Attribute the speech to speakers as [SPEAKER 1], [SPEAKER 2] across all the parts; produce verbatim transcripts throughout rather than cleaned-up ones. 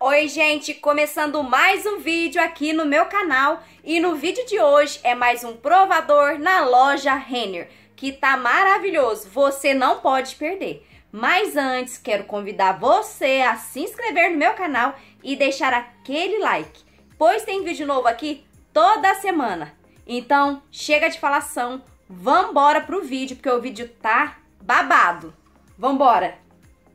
[SPEAKER 1] Oi, gente, começando mais um vídeo aqui no meu canal e no vídeo de hoje é mais um provador na loja Renner, que tá maravilhoso, você não pode perder. Mas antes, quero convidar você a se inscrever no meu canal e deixar aquele like, pois tem vídeo novo aqui toda semana. Então, chega de falação, vambora pro vídeo, porque o vídeo tá babado. Vambora!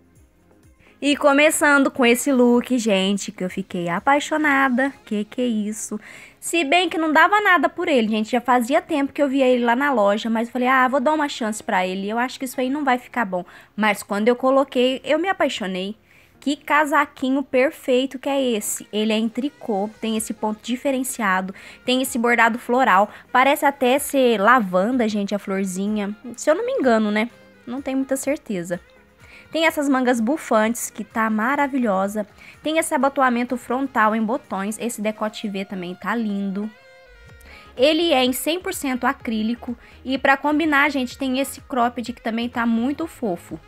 [SPEAKER 1] E começando com esse look, gente, que eu fiquei apaixonada. Que que é isso? Se bem que não dava nada por ele, gente. Já fazia tempo que eu via ele lá na loja, mas eu falei, ah, vou dar uma chance pra ele. Eu acho que isso aí não vai ficar bom. Mas quando eu coloquei, eu me apaixonei. Que casaquinho perfeito que é esse. Ele é em tricô, tem esse ponto diferenciado, tem esse bordado floral. Parece até ser lavanda, gente, a florzinha. Se eu não me engano, né? Não tenho muita certeza. Tem essas mangas bufantes, que tá maravilhosa. Tem esse abotoamento frontal em botões. Esse decote V também tá lindo. Ele é em cem por cento acrílico. E pra combinar, gente, tem esse cropped que também tá muito fofo.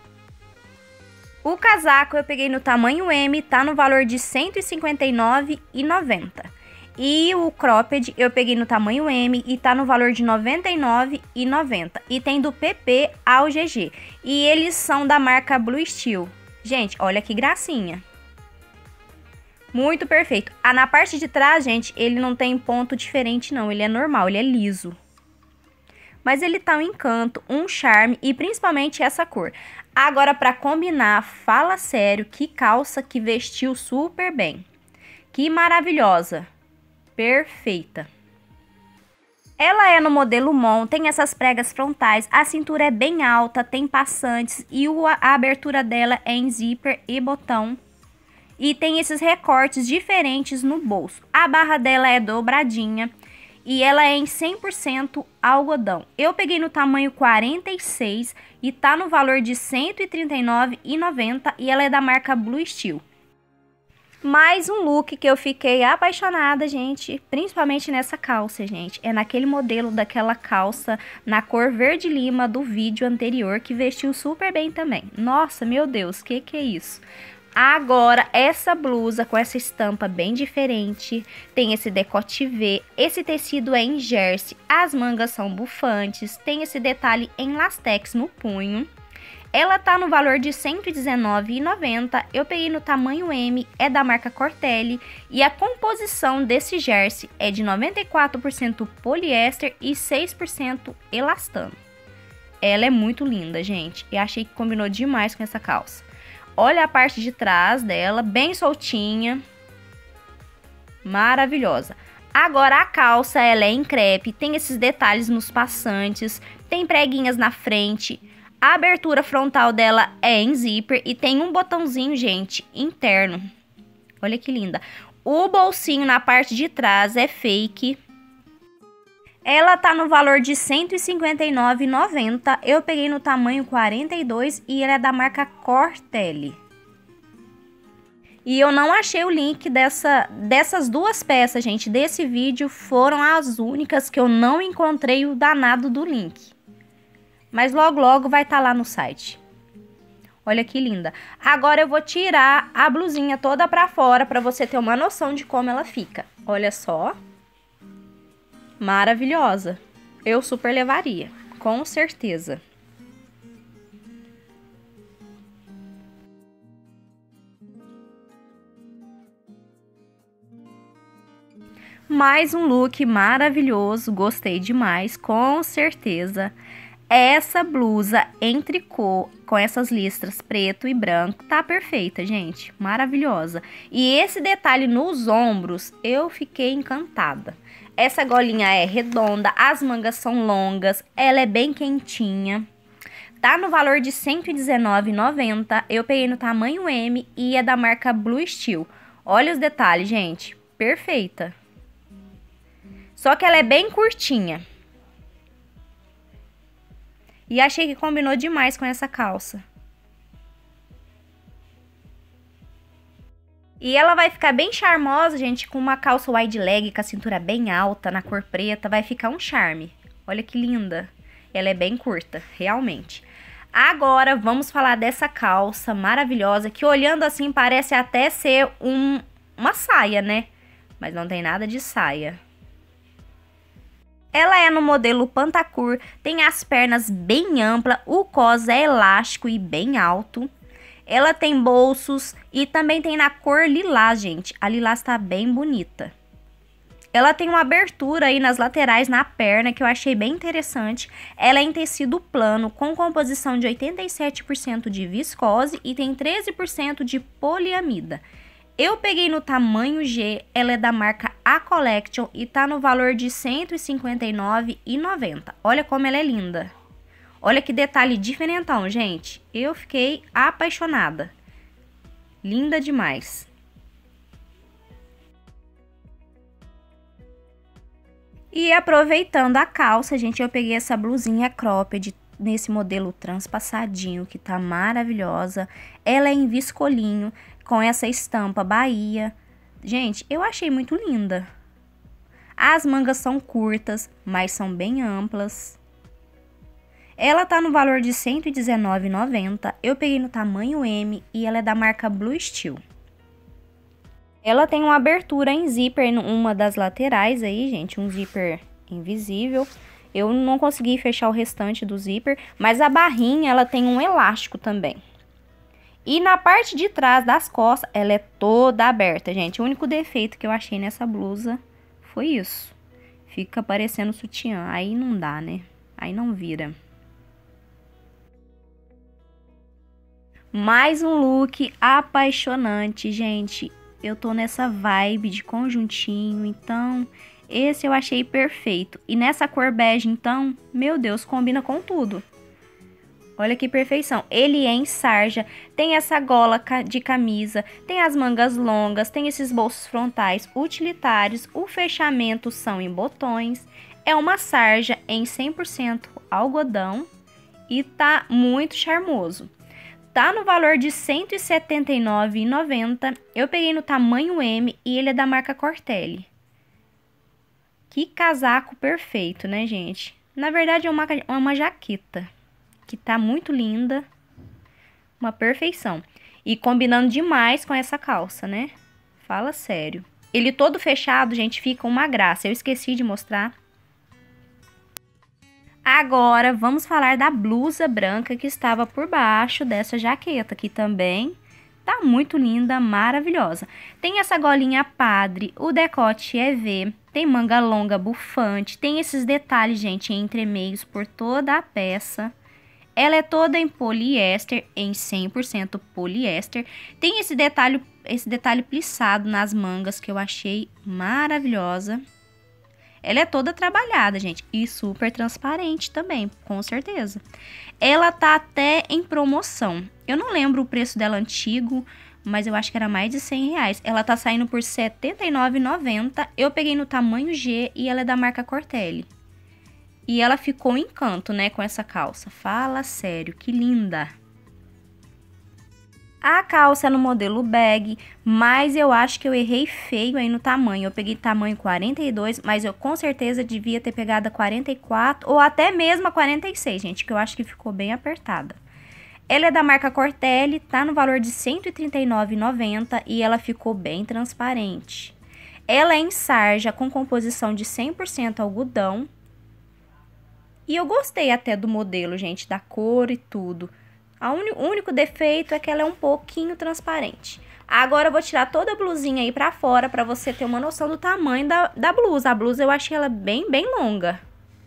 [SPEAKER 1] O casaco eu peguei no tamanho M, tá no valor de cento e cinquenta e nove reais e noventa centavos. E o cropped eu peguei no tamanho M e tá no valor de noventa e nove reais e noventa centavos. E tem do P P ao G G. E eles são da marca Blue Steel. Gente, olha que gracinha. Muito perfeito. Ah, na parte de trás, gente, ele não tem ponto diferente não. Ele é normal, ele é liso. Mas ele tá um encanto, um charme e principalmente essa cor. Agora, pra combinar, fala sério, que calça que vestiu super bem. Que maravilhosa. Perfeita. Ela é no modelo Mon, tem essas pregas frontais, a cintura é bem alta, tem passantes e o, a abertura dela é em zíper e botão. E tem esses recortes diferentes no bolso. A barra dela é dobradinha e ela é em cem por cento algodão. Eu peguei no tamanho quarenta e seis e tá no valor de cento e trinta e nove reais e noventa centavos e ela é da marca Blue Steel. Mais um look que eu fiquei apaixonada, gente, principalmente nessa calça, gente. É naquele modelo daquela calça na cor verde lima do vídeo anterior, que vestiu super bem também. Nossa, meu Deus, que que é isso? Agora, essa blusa com essa estampa bem diferente, tem esse decote V, esse tecido é em jersey, as mangas são bufantes, tem esse detalhe em lastex no punho. Ela tá no valor de cento e dezenove reais e noventa centavos, eu peguei no tamanho M, é da marca Cortelli, e a composição desse jersey é de noventa e quatro por cento poliéster e seis por cento elastano. Ela é muito linda, gente, e achei que combinou demais com essa calça. Olha a parte de trás dela, bem soltinha, maravilhosa. Agora a calça, ela é em crepe, tem esses detalhes nos passantes, tem preguinhas na frente. A abertura frontal dela é em zíper e tem um botãozinho, gente, interno. Olha que linda. O bolsinho na parte de trás é fake. Ela tá no valor de cento e cinquenta e nove reais e noventa centavos. Eu peguei no tamanho quarenta e dois e ela é da marca Cortelli. E eu não achei o link dessa, dessas duas peças, gente, desse vídeo. Foram as únicas que eu não encontrei o danado do link. Mas logo, logo vai estar lá no site. Olha que linda. Agora eu vou tirar a blusinha toda pra fora pra você ter uma noção de como ela fica. Olha só. Maravilhosa. Eu super levaria, com certeza. Mais um look maravilhoso, gostei demais, com certeza. Essa blusa em tricô, com essas listras preto e branco, tá perfeita, gente. Maravilhosa. E esse detalhe nos ombros, eu fiquei encantada. Essa golinha é redonda, as mangas são longas, ela é bem quentinha. Tá no valor de cento e dezenove reais e noventa centavos. Eu peguei no tamanho M e é da marca Blue Steel. Olha os detalhes, gente. Perfeita. Só que ela é bem curtinha. E achei que combinou demais com essa calça. E ela vai ficar bem charmosa, gente, com uma calça wide leg, com a cintura bem alta, na cor preta. Vai ficar um charme. Olha que linda. Ela é bem curta, realmente. Agora, vamos falar dessa calça maravilhosa, que olhando assim parece até ser um, uma saia, né? Mas não tem nada de saia. Ela é no modelo Pantacur, tem as pernas bem amplas, o cos é elástico e bem alto. Ela tem bolsos e também tem na cor lilás, gente. A lilás tá bem bonita. Ela tem uma abertura aí nas laterais, na perna, que eu achei bem interessante. Ela é em tecido plano, com composição de oitenta e sete por cento de viscose e tem treze por cento de poliamida. Eu peguei no tamanho G, ela é da marca A Collection e tá no valor de cento e cinquenta e nove reais e noventa centavos. Olha como ela é linda. Olha que detalhe diferentão, gente. Eu fiquei apaixonada. Linda demais. E aproveitando a calça, gente, eu peguei essa blusinha cropped nesse modelo transpassadinho, que tá maravilhosa. Ela é em viscolinho, com essa estampa Bahia. Gente, eu achei muito linda. As mangas são curtas, mas são bem amplas. Ela tá no valor de cento e dezenove reais e noventa centavos. Eu peguei no tamanho M e ela é da marca Blue Steel. Ela tem uma abertura em zíper em uma das laterais aí, gente, um zíper invisível. Eu não consegui fechar o restante do zíper, mas a barrinha ela tem um elástico também. E na parte de trás das costas, ela é toda aberta, gente. O único defeito que eu achei nessa blusa foi isso. Fica parecendo sutiã, aí não dá, né? Aí não vira. Mais um look apaixonante, gente. Eu tô nessa vibe de conjuntinho, então esse eu achei perfeito. E nessa cor bege, então, meu Deus, combina com tudo. Olha que perfeição. Ele é em sarja, tem essa gola de camisa, tem as mangas longas, tem esses bolsos frontais utilitários, o fechamento são em botões. É uma sarja em cem por cento algodão e tá muito charmoso. Tá no valor de cento e setenta e nove reais e noventa centavos. Eu peguei no tamanho M e ele é da marca Cortelli. Que casaco perfeito, né, gente? Na verdade, é uma, é uma jaqueta que tá muito linda. Uma perfeição. E combinando demais com essa calça, né? Fala sério. Ele todo fechado, gente, fica uma graça. Eu esqueci de mostrar. Agora, vamos falar da blusa branca que estava por baixo dessa jaqueta, que também tá muito linda, maravilhosa. Tem essa golinha padre, o decote é V, tem manga longa bufante, tem esses detalhes, gente, em entremeios por toda a peça. Ela é toda em poliéster, em cem por cento poliéster. Tem esse detalhe, esse detalhe plissado nas mangas que eu achei maravilhosa. Ela é toda trabalhada, gente, e super transparente também, com certeza. Ela tá até em promoção. Eu não lembro o preço dela antigo, mas eu acho que era mais de cem reais. Ela tá saindo por setenta e nove reais e noventa centavos. Eu peguei no tamanho G e ela é da marca Cortelli. E ela ficou um encanto, né, com essa calça. Fala sério, que linda! A calça é no modelo bag, mas eu acho que eu errei feio aí no tamanho. Eu peguei tamanho quarenta e dois, mas eu com certeza devia ter pegado a quarenta e quatro ou até mesmo a quarenta e seis, gente, que eu acho que ficou bem apertada. Ela é da marca Cortelli, tá no valor de cento e trinta e nove reais e noventa centavos e ela ficou bem transparente. Ela é em sarja com composição de cem por cento algodão. E eu gostei até do modelo, gente, da cor e tudo. O único defeito é que ela é um pouquinho transparente. Agora eu vou tirar toda a blusinha aí pra fora pra você ter uma noção do tamanho da, da blusa. A blusa eu achei ela bem, bem longa.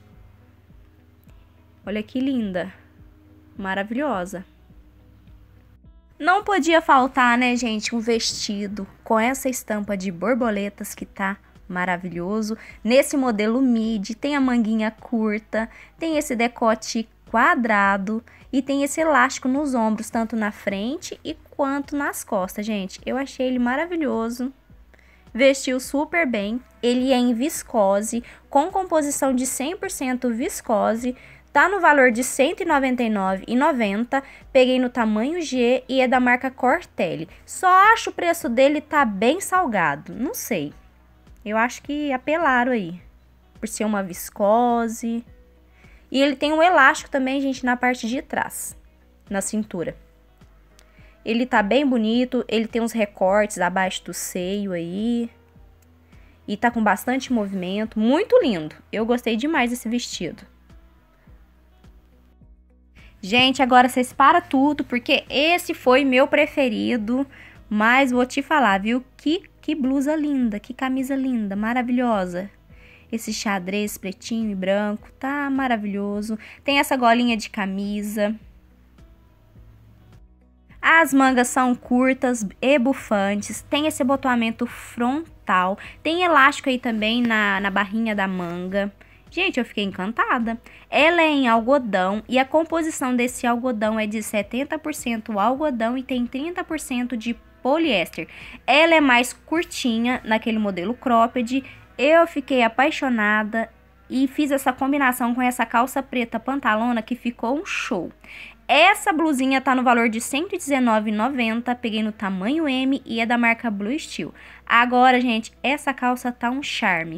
[SPEAKER 1] Olha que linda. Maravilhosa. Não podia faltar, né, gente, um vestido com essa estampa de borboletas que tá maravilhoso. Nesse modelo midi, tem a manguinha curta, tem esse decote quadrado e tem esse elástico nos ombros, tanto na frente e quanto nas costas, gente. Eu achei ele maravilhoso. Vestiu super bem. Ele é em viscose, com composição de cem por cento viscose. Tá no valor de cento e noventa e nove reais e noventa centavos. Peguei no tamanho G e é da marca Cortelli. Só acho o preço dele tá bem salgado. Não sei. Eu acho que apelaram aí. Por ser uma viscose. E ele tem um elástico também, gente, na parte de trás, na cintura. Ele tá bem bonito, ele tem uns recortes abaixo do seio aí. E tá com bastante movimento, muito lindo. Eu gostei demais desse vestido. Gente, agora vocês param tudo, porque esse foi meu preferido. Mas vou te falar, viu? Que, que blusa linda, que camisa linda, maravilhosa. Esse xadrez pretinho e branco, tá maravilhoso. Tem essa golinha de camisa. As mangas são curtas e bufantes. Tem esse abotoamento frontal. Tem elástico aí também na, na barrinha da manga. Gente, eu fiquei encantada. Ela é em algodão e a composição desse algodão é de setenta por cento algodão e tem trinta por cento de poliéster. Ela é mais curtinha naquele modelo cropped. Eu fiquei apaixonada e fiz essa combinação com essa calça preta pantalona que ficou um show. Essa blusinha tá no valor de cento e dezenove reais e noventa centavos, peguei no tamanho M e é da marca Blue Steel. Agora, gente, essa calça tá um charme.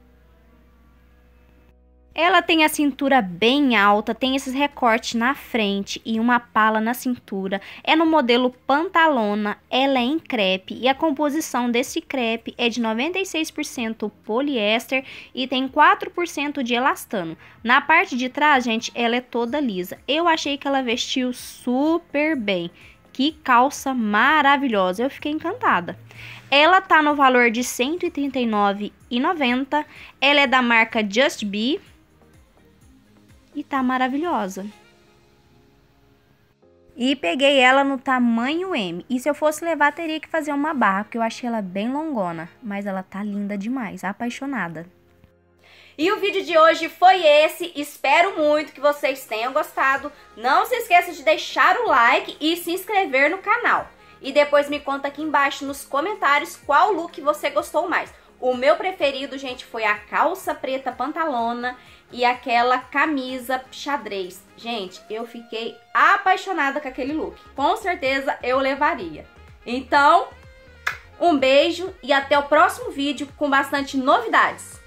[SPEAKER 1] Ela tem a cintura bem alta, tem esses recortes na frente e uma pala na cintura. É no modelo pantalona, ela é em crepe e a composição desse crepe é de noventa e seis por cento poliéster e tem quatro por cento de elastano. Na parte de trás, gente, ela é toda lisa. Eu achei que ela vestiu super bem. Que calça maravilhosa, eu fiquei encantada. Ela tá no valor de cento e trinta e nove reais e noventa centavos. Ela é da marca Just Be. E tá maravilhosa. E peguei ela no tamanho M. E se eu fosse levar, teria que fazer uma barra, porque eu achei ela bem longona. Mas ela tá linda demais, apaixonada. E o vídeo de hoje foi esse. Espero muito que vocês tenham gostado. Não se esqueça de deixar o like e se inscrever no canal. E depois me conta aqui embaixo nos comentários qual look você gostou mais. O meu preferido, gente, foi a calça preta pantalona e aquela camisa xadrez. Gente, eu fiquei apaixonada com aquele look. Com certeza eu levaria. Então, um beijo e até o próximo vídeo com bastante novidades.